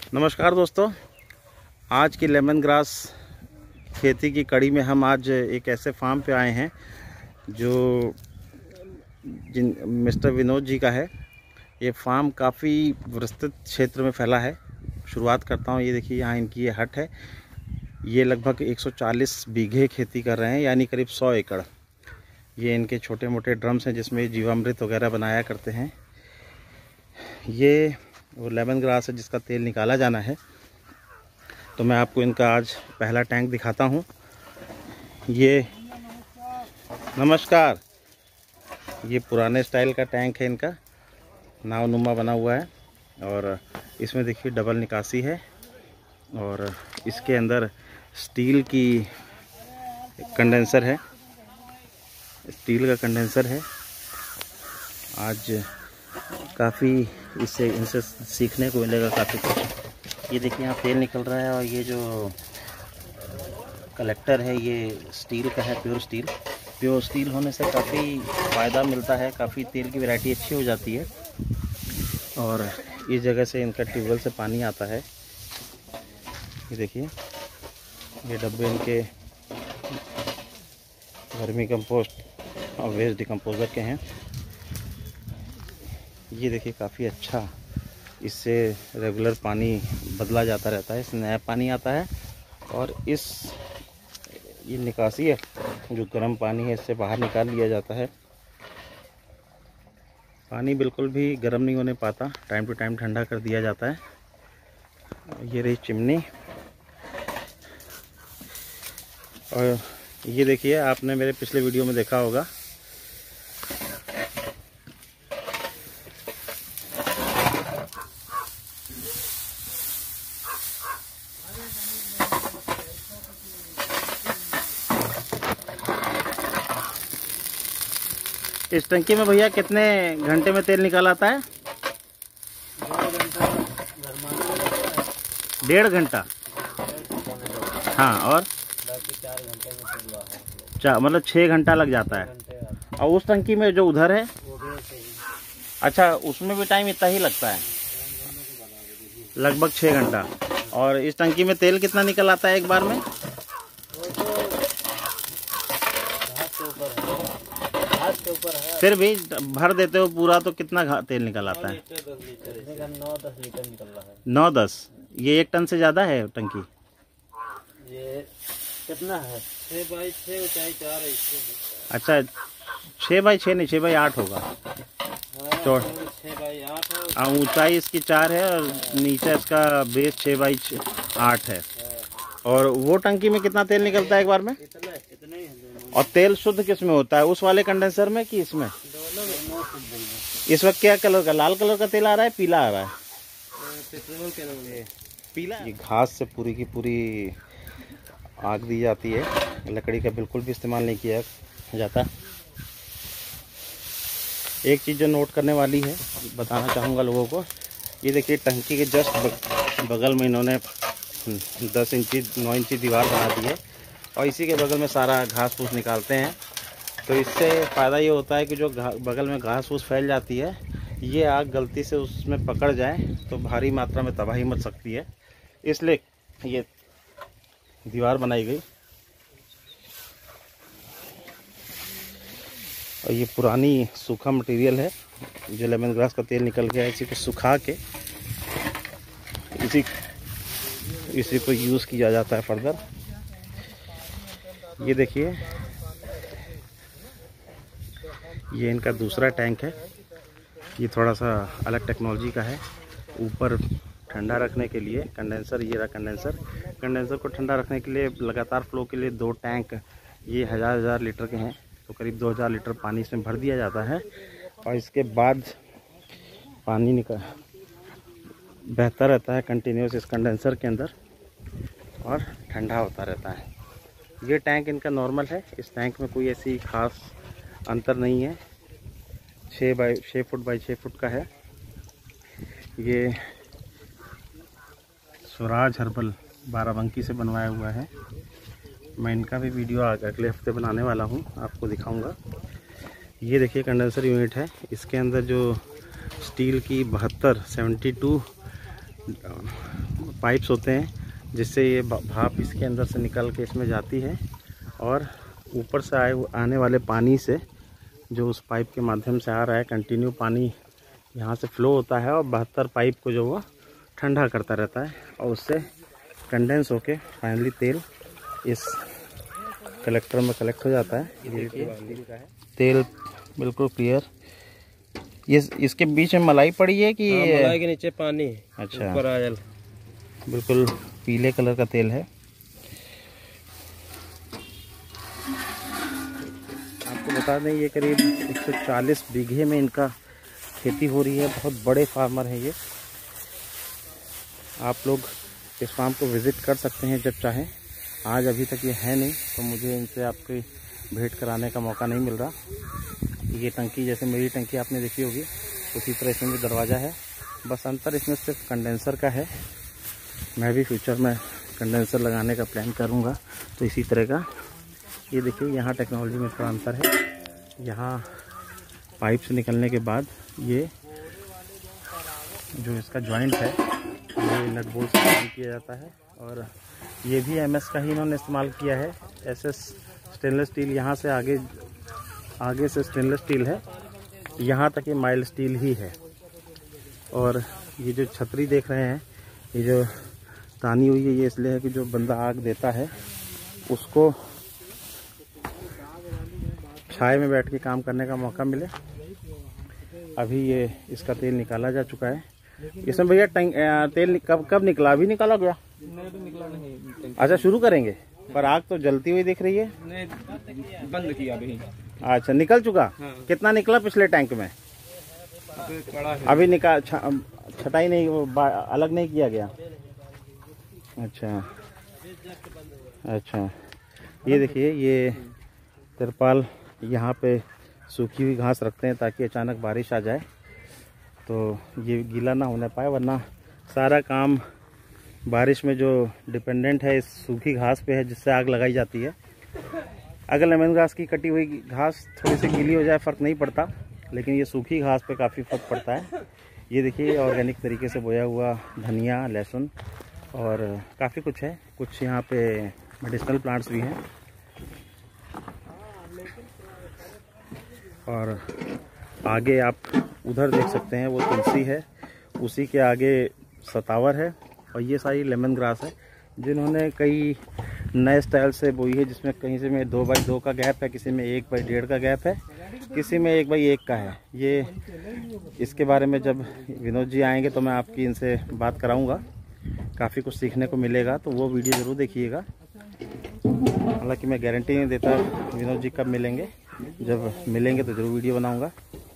नमस्कार दोस्तों, आज की लेमन ग्रास खेती की कड़ी में हम आज एक ऐसे फार्म पे आए हैं जो मिस्टर विनोद जी का है। ये फार्म काफ़ी विस्तृत क्षेत्र में फैला है। शुरुआत करता हूँ। ये देखिए, यहाँ इनकी ये हट है। ये लगभग 140 बीघे खेती कर रहे हैं, यानी करीब 100 एकड़। ये इनके छोटे मोटे ड्रम्स हैं जिसमें जीवामृत वगैरह बनाया करते हैं। ये वो लेमन ग्रास है जिसका तेल निकाला जाना है। तो मैं आपको इनका आज पहला टैंक दिखाता हूँ। ये नमस्कार, ये पुराने स्टाइल का टैंक है इनका, नावनुमा बना हुआ है। और इसमें देखिए डबल निकासी है और इसके अंदर स्टील की कंडेंसर है, स्टील का कंडेंसर है। आज काफ़ी इनसे सीखने को मिलेगा काफ़ी कुछ। ये देखिए, यहाँ तेल निकल रहा है और ये जो कलेक्टर है ये स्टील का है, प्योर स्टील होने से काफ़ी फ़ायदा मिलता है। काफ़ी तेल की वैरायटी अच्छी हो जाती है। और इस जगह से इनका ट्यूबवेल से पानी आता है। ये देखिए, ये डब्बे इनके वर्मी कंपोस्ट और वेस्ट डिकम्पोज़र के हैं। ये देखिए, काफ़ी अच्छा, इससे रेगुलर पानी बदला जाता रहता है। इससे नया पानी आता है। और ये निकासी है, जो गर्म पानी है इससे बाहर निकाल लिया जाता है। पानी बिल्कुल भी गर्म नहीं होने पाता, टाइम टू टाइम ठंडा कर दिया जाता है। ये रही चिमनी। और ये देखिए, आपने मेरे पिछले वीडियो में देखा होगा, इस टंकी में भैया कितने घंटे में तेल निकाल आता है? 1.5 घंटा। हाँ, और 4 मतलब 6 घंटा लग जाता है। और उस टंकी में जो उधर है, अच्छा, उसमें भी टाइम इतना ही लगता है, लगभग 6 घंटा। और इस टंकी में तेल कितना निकल आता है एक बार में? फिर भी भर देते हो पूरा तो कितना तेल निकल आता है? 9-10 लीटर निकल रहा है। 9-10। ये 1 टन से ज़्यादा है टंकी। ये कितना है? 6x6 ऊंचाई 4 है इससे। अच्छा, 6x6 नहीं, 6x8 होगा। हाँ, 6x8 है। ऊंचाई इसकी 4 है और नीचे इसका बेस 6x8 है। और वो टंकी में कितना तेल निकलता है एक बार में? इतने ही है दोनों। और तेल शुद्ध किस में होता है, उस वाले कंडेंसर में कि इसमें? दोनों में। इस वक्त क्या कलर का, लाल कलर का तेल आ रहा है, पीला आ रहा है? पेट्रोल के लिए पीला। ये घास से पूरी की पूरी आग दी जाती है। लकड़ी का बिल्कुल भी इस्तेमाल नहीं किया जाता। एक चीज़ जो नोट करने वाली है, बताना चाहूँगा लोगों को, ये देखिए, टंकी के जस्ट बगल में इन्होंने 10 इंची 9 इंची दीवार बना दी है। और इसी के बगल में सारा घास फूस निकालते हैं। तो इससे फ़ायदा ये होता है कि जो बगल में घास फूस फैल जाती है, ये आग गलती से उसमें पकड़ जाए तो भारी मात्रा में तबाही मच सकती है। इसलिए ये दीवार बनाई गई। और ये पुरानी सूखा मटेरियल है, जो लेमन ग्रास का तेल निकल गया है, इसी को सुखा के इसी को यूज़ किया जाता है फर्दर। ये देखिए, ये इनका दूसरा टैंक है। ये थोड़ा सा अलग टेक्नोलॉजी का है। ऊपर ठंडा रखने के लिए कंडेंसर, ये रहा कंडेंसर को ठंडा रखने के लिए लगातार फ्लो के लिए 2 टैंक, ये 1000 लीटर के हैं, तो करीब 2000 लीटर पानी इसमें भर दिया जाता है। और इसके बाद पानी बहता रहता है कंटिन्यूस इस कंडेंसर के अंदर और ठंडा होता रहता है। ये टैंक इनका नॉर्मल है। इस टैंक में कोई ऐसी खास अंतर नहीं है। 6 फुट बाई 6 फुट का है। ये स्वराज हर्बल बाराबंकी से बनवाया हुआ है। मैं इनका भी वीडियो अगले हफ्ते बनाने वाला हूँ, आपको दिखाऊंगा। ये देखिए कंडेंसर यूनिट है। इसके अंदर जो स्टील की 72 पाइप्स होते हैं जिससे ये भाप इसके अंदर से निकल के इसमें जाती है और ऊपर से आने वाले पानी से जो उस पाइप के माध्यम से आ रहा है कंटिन्यू पानी यहाँ से फ्लो होता है और 72 पाइप को जो वो ठंडा करता रहता है और उससे कंडेंस होके फाइनली तेल इस कलेक्टर में कलेक्ट हो जाता है। ये तेल बिल्कुल क्लियर। ये इसके बीच में मलाई पड़ी है कि मलाई के नीचे पानी है। अच्छा, ऊपर आयल बिल्कुल पीले कलर का तेल है। आपको बता दें ये करीब 140 बीघे में इनका खेती हो रही है। बहुत बड़े फार्मर हैं ये। आप लोग इस फार्म को विज़िट कर सकते हैं जब चाहें। आज अभी तक ये है नहीं तो मुझे इनसे आपकी भेंट कराने का मौका नहीं मिल रहा। ये टंकी जैसे मेरी टंकी आपने देखी होगी उसी तरह इसमें भी दरवाज़ा है, बस अंतर इसमें सिर्फ कंडेंसर का है। मैं भी फ्यूचर में कंडेंसर लगाने का प्लान करूँगा तो इसी तरह का। ये देखिए यहाँ टेक्नोलॉजी में थोड़ा अंतर है। यहाँ पाइप से निकलने के बाद ये जो इसका जॉइंट है ये नट बोल्ट से काम किया जाता है और ये भी MS का ही इन्होंने इस्तेमाल किया है। SS स्टेनलेस स्टील, यहाँ से आगे से स्टेनलेस स्टील है, यहाँ तक ये माइल्ड स्टील ही है। और ये जो छतरी देख रहे हैं ये जो तानी हुई है ये इसलिए है कि जो बंदा आग देता है उसको छाए में बैठ के काम करने का मौका मिले। अभी ये इसका तेल निकाला जा चुका है। इसमें भैया तेल कब निकला? अभी निकाला गया? नहीं तो निकला नहीं। अच्छा, शुरू करेंगे पर आग तो जलती हुई दिख रही है। नहीं, बंद किया अभी। अच्छा, निकल चुका? हाँ। कितना निकला पिछले टैंक में? अभी निकाल छटाई नहीं, वो अलग नहीं किया गया। अच्छा अच्छा, ये देखिए ये तिरपाल यहाँ पे सूखी हुई घास रखते हैं ताकि अचानक बारिश आ जाए तो ये गीला ना होने पाए, वरना सारा काम बारिश में जो डिपेंडेंट है इस सूखी घास पे है जिससे आग लगाई जाती है। अगर लेमन ग्रास की कटी हुई घास थोड़ी सी गीली हो जाए फ़र्क नहीं पड़ता, लेकिन ये सूखी घास पे काफ़ी फ़र्क पड़ता है। ये देखिए ऑर्गेनिक तरीके से बोया हुआ धनिया, लहसुन और काफ़ी कुछ है। कुछ यहाँ पे मेडिसिनल प्लांट्स भी हैं और आगे आप उधर देख सकते हैं वो तुलसी है, उसी के आगे सतावर है और ये सारी लेमन ग्रास है जिन्होंने कई नए स्टाइल से बोई है, जिसमें कहीं से में 2x2 का गैप है, किसी में 1x1.5 का गैप है, किसी में 1x1 का है। ये इसके बारे में जब विनोद जी आएंगे तो मैं आपकी इनसे बात कराऊंगा, काफ़ी कुछ सीखने को मिलेगा, तो वो वीडियो ज़रूर देखिएगा। हालांकि मैं गारंटी नहीं देता विनोद जी कब मिलेंगे, जब मिलेंगे तो ज़रूर वीडियो बनाऊंगा।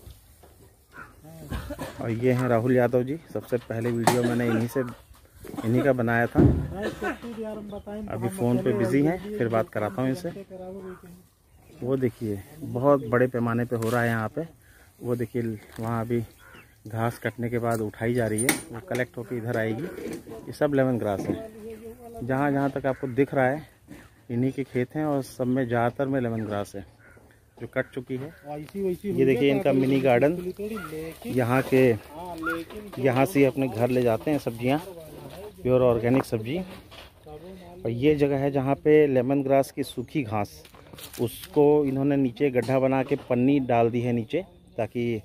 और ये हैं राहुल यादव जी, सबसे पहले वीडियो मैंने इन्हीं का बनाया था। अभी फ़ोन पे बिज़ी हैं, फिर बात कराता हूँ इनसे। वो देखिए बहुत बड़े पैमाने पे हो रहा है यहाँ पे। वो देखिए वहाँ अभी घास कटने के बाद उठाई जा रही है, वो कलेक्ट होकर इधर आएगी। ये सब लेमन ग्रास है। जहाँ तक आपको दिख रहा है इन्हीं के खेत हैं और सब में ज़्यादातर में लेमन ग्रास है जो कट चुकी है। ये देखिए इनका मिनी गार्डन, यहाँ से अपने घर ले जाते हैं सब्जियाँ, प्योर ऑर्गेनिक सब्जी। और ये जगह है जहाँ पे लेमन ग्रास की सूखी घास, उसको इन्होंने नीचे गड्ढा बना के पन्नी डाल दी है नीचे, ताकि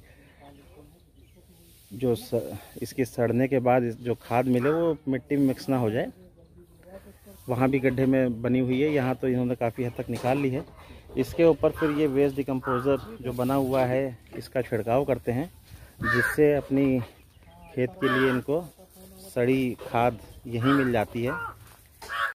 जो इसके सड़ने के बाद जो खाद मिले वो मिट्टी में मिक्स ना हो जाए। वहाँ भी गड्ढे में बनी हुई है, यहाँ तो इन्होंने काफ़ी हद तक निकाल ली है। इसके ऊपर फिर ये वेस्ट डिकम्पोज़र जो बना हुआ है इसका छिड़काव करते हैं, जिससे अपनी खेत के लिए इनको सड़ी खाद यहीं मिल जाती है।